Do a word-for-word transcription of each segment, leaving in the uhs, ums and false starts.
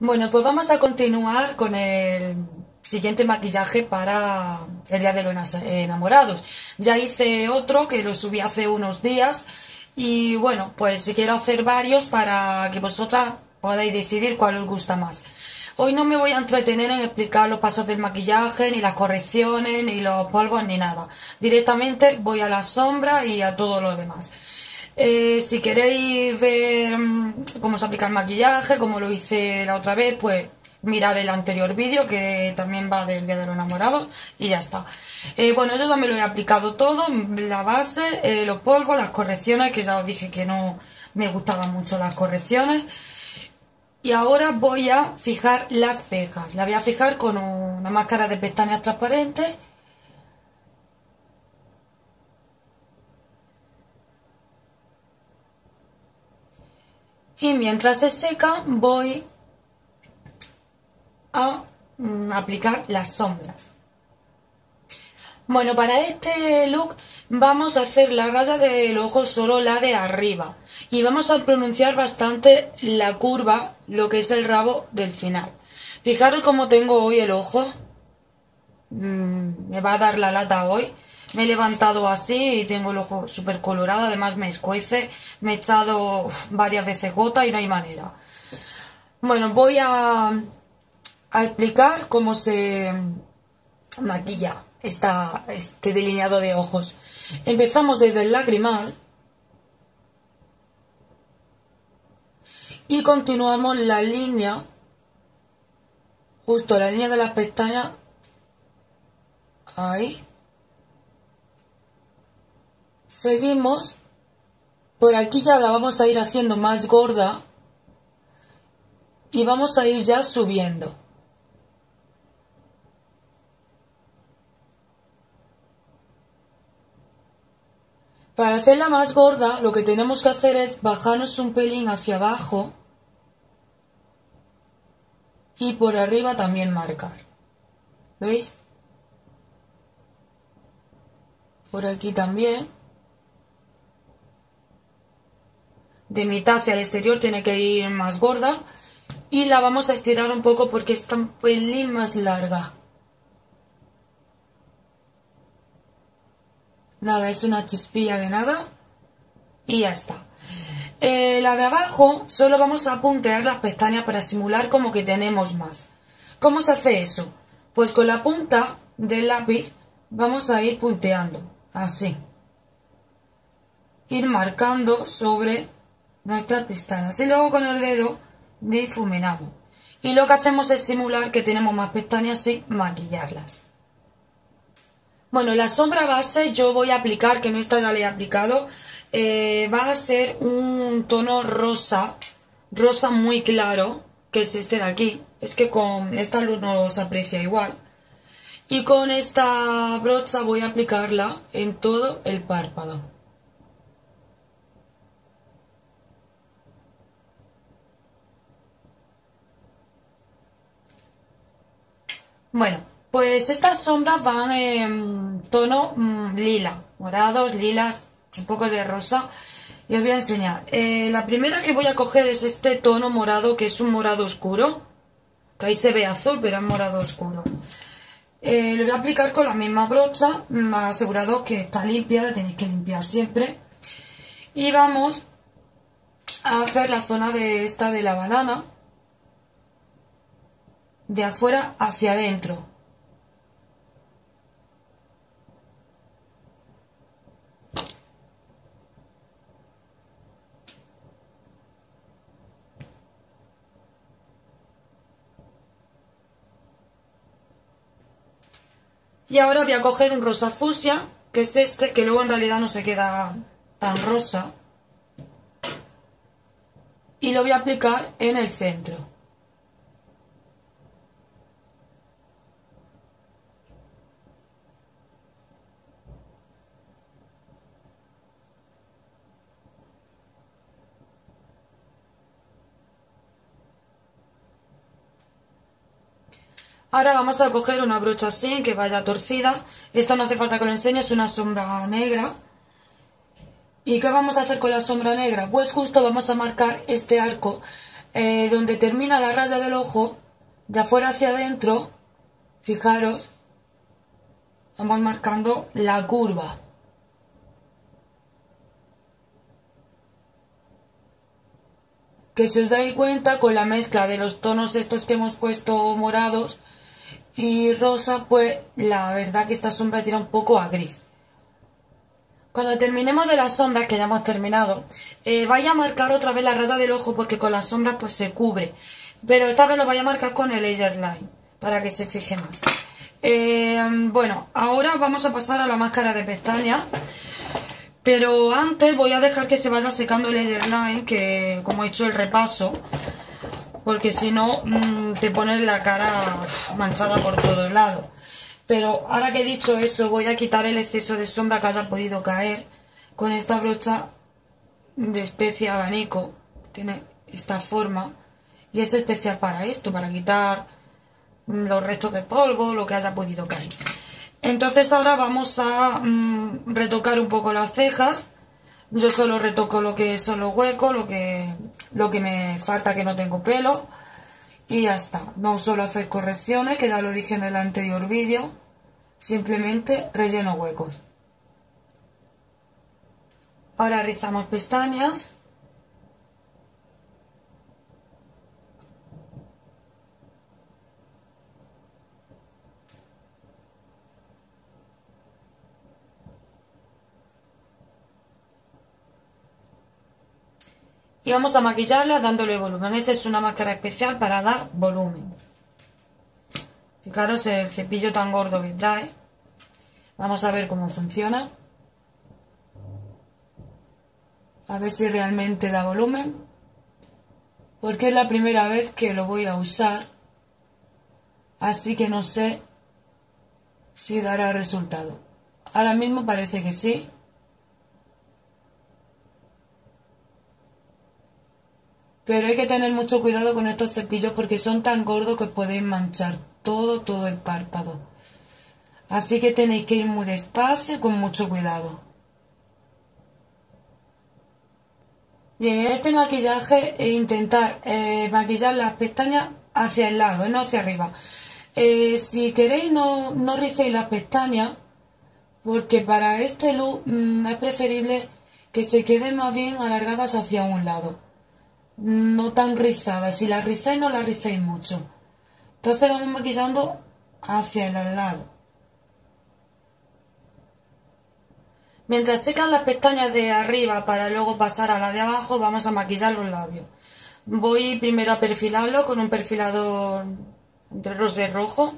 Bueno, pues vamos a continuar con el siguiente maquillaje para el Día de los Enamorados. Ya hice otro que lo subí hace unos días y bueno, pues quiero hacer varios para que vosotras podáis decidir cuál os gusta más. Hoy no me voy a entretener en explicar los pasos del maquillaje, ni las correcciones, ni los polvos, ni nada. Directamente voy a la sombra y a todo lo demás. Eh, si queréis ver cómo se aplica el maquillaje, como lo hice la otra vez, pues mirar el anterior vídeo que también va del Día de los Enamorados y ya está. Eh, bueno, yo también lo he aplicado todo, la base, eh, los polvos, las correcciones, que ya os dije que no me gustaban mucho las correcciones. Y ahora voy a fijar las cejas. La voy a fijar con una máscara de pestañas transparente. Y mientras se seca voy a mm, aplicar las sombras. Bueno, para este look vamos a hacer la raya del ojo, solo la de arriba. Y vamos a pronunciar bastante la curva, lo que es el rabo del final. Fijaros cómo tengo hoy el ojo. Mm, me va a dar la lata hoy. Me he levantado así y tengo el ojo súper colorado, además me escuece, me he echado varias veces gota y no hay manera. Bueno, voy a, a explicar cómo se maquilla esta, este delineado de ojos. Empezamos desde el lagrimal y continuamos la línea, justo la línea de las pestañas, ahí. Seguimos, por aquí ya la vamos a ir haciendo más gorda y vamos a ir ya subiendo. Para hacerla más gorda lo que tenemos que hacer es bajarnos un pelín hacia abajo y por arriba también marcar. ¿Veis? Por aquí también. De mitad hacia el exterior tiene que ir más gorda y la vamos a estirar un poco porque está un pelín más larga. Nada, es una chispilla de nada y ya está. Eh, la de abajo solo vamos a puntear las pestañas para simular como que tenemos más. ¿Cómo se hace eso? Pues con la punta del lápiz vamos a ir punteando, así. Ir marcando sobre nuestras pestañas y luego con el dedo difuminamos. Y lo que hacemos es simular que tenemos más pestañas sin maquillarlas. Bueno, la sombra base yo voy a aplicar, que en esta ya le he aplicado, eh, va a ser un tono rosa, rosa muy claro, que es este de aquí. Es que con esta luz no se aprecia igual. Y con esta brocha voy a aplicarla en todo el párpado. Bueno, pues estas sombras van en tono mmm, lila, morados, lilas, un poco de rosa. Y os voy a enseñar. Eh, la primera que voy a coger es este tono morado, que es un morado oscuro. Que ahí se ve azul, pero es morado oscuro. Eh, lo voy a aplicar con la misma brocha, asegurado que está limpia, la tenéis que limpiar siempre. Y vamos a hacer la zona de esta de la banana, de afuera hacia adentro. Y ahora voy a coger un rosa fucsia, que es este, que luego en realidad no se queda tan rosa. Y lo voy a aplicar en el centro. Ahora vamos a coger una brocha así, que vaya torcida. Esta no hace falta que lo enseñe, es una sombra negra. ¿Y qué vamos a hacer con la sombra negra? Pues justo vamos a marcar este arco eh, donde termina la raya del ojo, de afuera hacia adentro, fijaros, vamos marcando la curva. Que si os dais cuenta, con la mezcla de los tonos estos que hemos puesto morados y rosa, pues la verdad que esta sombra tira un poco a gris. Cuando terminemos de las sombras, que ya hemos terminado, eh, vaya a marcar otra vez la raya del ojo, porque con las sombras pues se cubre. Pero esta vez lo vaya a marcar con el laser line, para que se fije más. Eh, bueno, ahora vamos a pasar a la máscara de pestañas. Pero antes voy a dejar que se vaya secando el laser line, que como he hecho el repaso, porque si no mmm, te pones la cara manchada por todos lados. Pero ahora que he dicho eso, voy a quitar el exceso de sombra que haya podido caer con esta brocha de especie abanico. Tiene esta forma y es especial para esto, para quitar los restos de polvo, lo que haya podido caer. Entonces ahora vamos a mmm, retocar un poco las cejas. Yo solo retoco lo que son los huecos, lo que, lo que me falta, que no tengo pelo. Y ya está. No suelo hacer correcciones, que ya lo dije en el anterior vídeo. Simplemente relleno huecos. Ahora rizamos pestañas. Y vamos a maquillarla dándole volumen. Esta es una máscara especial para dar volumen. Fijaros el cepillo tan gordo que trae. Vamos a ver cómo funciona. A ver si realmente da volumen. Porque es la primera vez que lo voy a usar. Así que no sé si dará resultado. Ahora mismo parece que sí. Pero hay que tener mucho cuidado con estos cepillos porque son tan gordos que podéis manchar todo, todo el párpado. Así que tenéis que ir muy despacio y con mucho cuidado. Bien, en este maquillaje e intentar eh, maquillar las pestañas hacia el lado, no hacia arriba. Eh, si queréis no, no ricéis las pestañas, porque para este look mmm, es preferible que se queden más bien alargadas hacia un lado. No tan rizadas. Si las rizáis, no las rizáis mucho. Entonces vamos maquillando hacia el lado. Mientras secan las pestañas de arriba para luego pasar a la de abajo, vamos a maquillar los labios. Voy primero a perfilarlo con un perfilador entre rosa y rojo.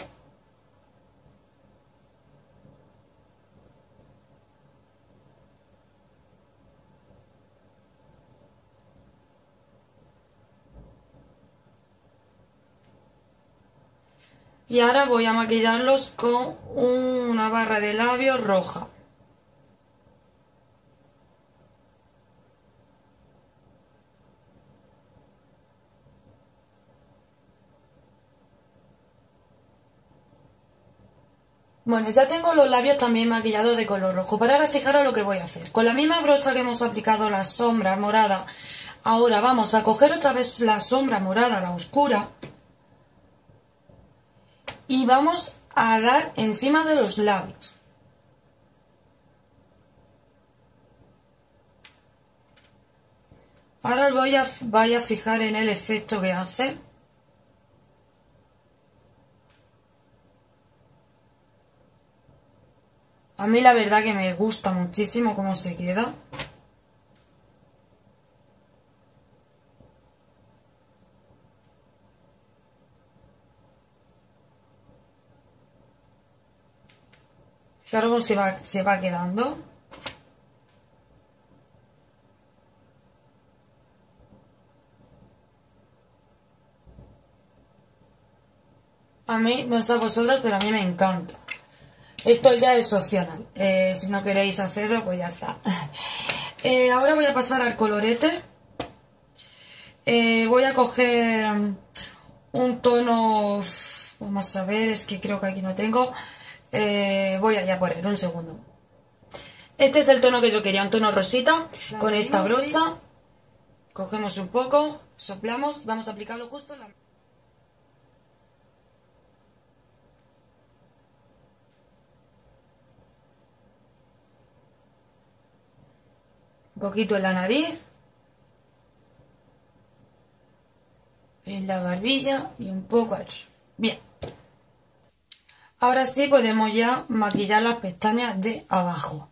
Y ahora voy a maquillarlos con una barra de labios roja. Bueno, ya tengo los labios también maquillados de color rojo. Pero ahora fijaros lo que voy a hacer. Con la misma brocha que hemos aplicado la sombra morada, ahora vamos a coger otra vez la sombra morada, la oscura, y vamos a dar encima de los labios. Ahora os voy a, voy a fijar en el efecto que hace. A mí la verdad que me gusta muchísimo cómo se queda. Fijaros cómo se va, se va quedando. A mí, no sé a vosotros, pero a mí me encanta. Esto ya es opcional. Eh, si no queréis hacerlo, pues ya está. Eh, ahora voy a pasar al colorete. Eh, voy a coger un tono... Vamos a ver, es que creo que aquí no tengo. Eh, voy a ya poner un segundo. Este es el tono que yo quería, un tono rosita, con esta brocha. Cogemos un poco, soplamos y vamos a aplicarlo justo en la... Un poquito en la nariz, en la barbilla y un poco aquí. Bien. Ahora sí podemos ya maquillar las pestañas de abajo.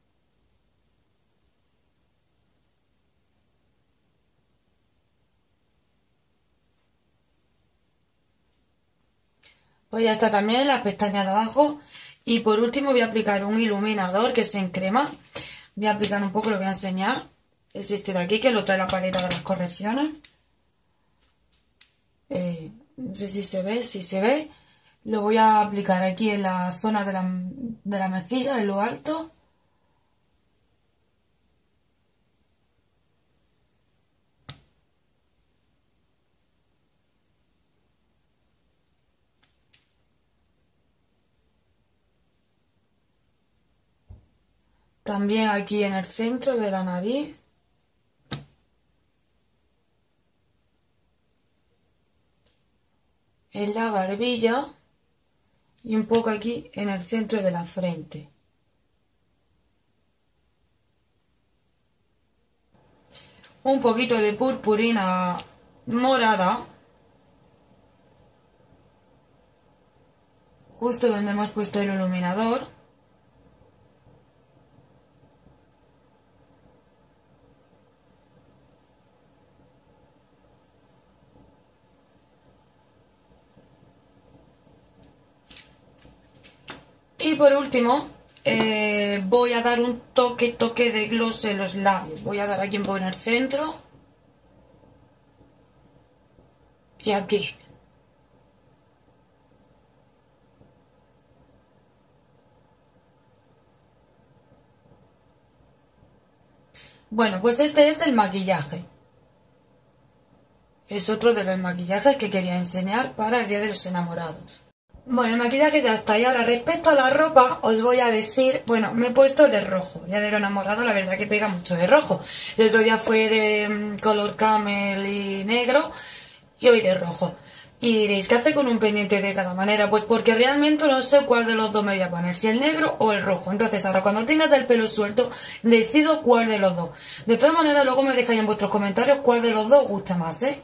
Pues ya está también las pestañas de abajo. Y por último voy a aplicar un iluminador que es en crema. Voy a aplicar un poco, lo voy a enseñar. Es este de aquí que lo trae la paleta de las correcciones. Eh, no sé si se ve, si se ve. Lo voy a aplicar aquí en la zona de la, de la mejilla, en lo alto. También aquí en el centro de la nariz. En la barbilla. Y un poco aquí en el centro de la frente. Un poquito de purpurina morada. Justo donde hemos puesto el iluminador. Y por último, eh, voy a dar un toque, toque de gloss en los labios. Voy a dar aquí un poco en el centro. Y aquí. Bueno, pues este es el maquillaje. Es otro de los maquillajes que quería enseñar para el Día de los Enamorados. Bueno, el maquillaje ya está. Y ahora respecto a la ropa, os voy a decir, bueno, me he puesto de rojo. Ya de lo enamorado, la verdad que pega mucho de rojo. El otro día fue de um, color camel y negro, y hoy de rojo. Y diréis, ¿qué hace con un pendiente de cada manera? Pues porque realmente no sé cuál de los dos me voy a poner, si el negro o el rojo. Entonces ahora cuando tengas el pelo suelto, decido cuál de los dos. De todas maneras, luego me dejáis en vuestros comentarios cuál de los dos os gusta más, ¿eh?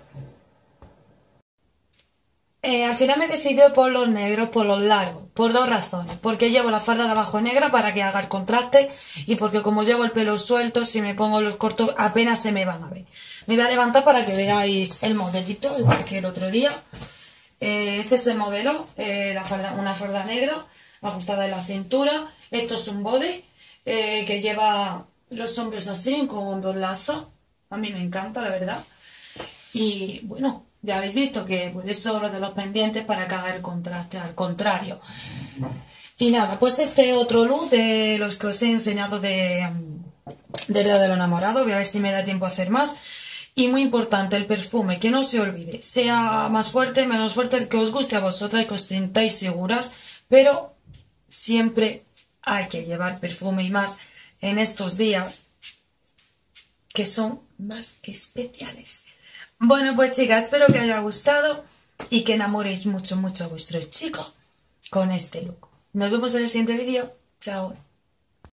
Eh, al final me he decidido por los negros, por los largos, por dos razones. Porque llevo la falda de abajo negra para que haga el contraste y porque como llevo el pelo suelto, si me pongo los cortos apenas se me van a ver. Me voy a levantar para que veáis el modelito, igual que el otro día. Eh, este es el modelo, eh, la falda, una falda negra ajustada en la cintura. Esto es un body eh, que lleva los hombros así, con dos lazos. A mí me encanta, la verdad. Y bueno, ya habéis visto que por eso lo de los pendientes para que haga el contraste al contrario. Y nada, pues este otro look de los que os he enseñado de, del Día de los Enamorados. Voy a ver si me da tiempo a hacer más. Y muy importante, el perfume, que no se olvide. Sea más fuerte, menos fuerte, el que os guste a vosotras y que os sintáis seguras. Pero siempre hay que llevar perfume y más en estos días que son más especiales. Bueno, pues chicas, espero que os haya gustado y que enamoréis mucho, mucho a vuestros chicos con este look. Nos vemos en el siguiente vídeo. Chao.